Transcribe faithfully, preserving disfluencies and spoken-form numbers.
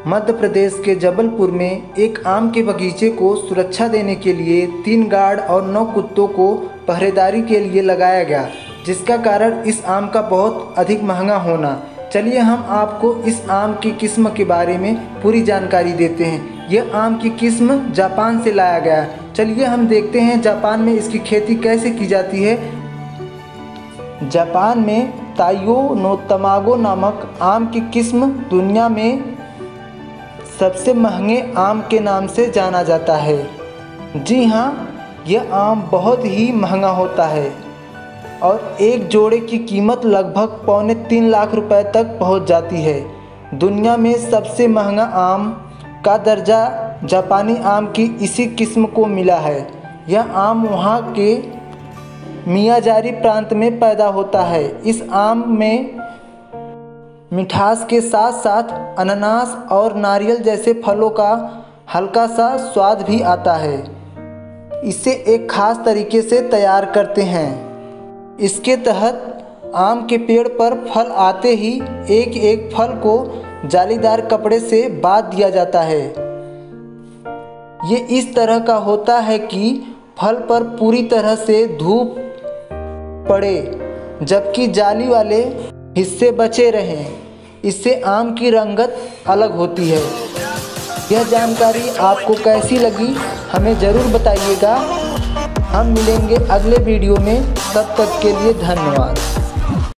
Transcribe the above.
मध्य प्रदेश के जबलपुर में एक आम के बगीचे को सुरक्षा देने के लिए तीन गार्ड और नौ कुत्तों को पहरेदारी के लिए लगाया गया, जिसका कारण इस आम का बहुत अधिक महंगा होना। चलिए हम आपको इस आम की किस्म के बारे में पूरी जानकारी देते हैं। यह आम की किस्म जापान से लाया गया है। चलिए हम देखते हैं जापान में इसकी खेती कैसे की जाती है। जापान में ताइयो नो तमागो नामक आम की किस्म दुनिया में सबसे महंगे आम के नाम से जाना जाता है। जी हाँ, यह आम बहुत ही महंगा होता है और एक जोड़े की कीमत लगभग पौने तीन लाख रुपए तक पहुंच जाती है। दुनिया में सबसे महंगा आम का दर्जा जापानी आम की इसी किस्म को मिला है। यह आम वहाँ के मियाजारी प्रांत में पैदा होता है। इस आम में मिठास के साथ साथ अनानास और नारियल जैसे फलों का हल्का सा स्वाद भी आता है। इसे एक खास तरीके से तैयार करते हैं। इसके तहत आम के पेड़ पर फल आते ही एक एक फल को जालीदार कपड़े से बांध दिया जाता है। ये इस तरह का होता है कि फल पर पूरी तरह से धूप पड़े, जबकि जाली वाले हिस्से बचे रहें। इससे आम की रंगत अलग होती है। यह जानकारी आपको कैसी लगी हमें ज़रूर बताइएगा। हम मिलेंगे अगले वीडियो में, तब तक के लिए धन्यवाद।